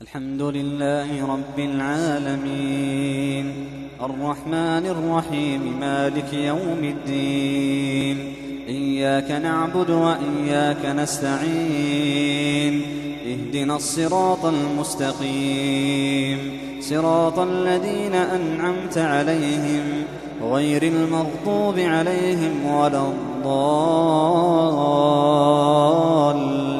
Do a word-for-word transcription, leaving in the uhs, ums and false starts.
الحمد لله رب العالمين الرحمن الرحيم مالك يوم الدين. إياك نعبد وإياك نستعين. اهدنا الصراط المستقيم صراط الذين أنعمت عليهم غير المغضوب عليهم ولا الضالين.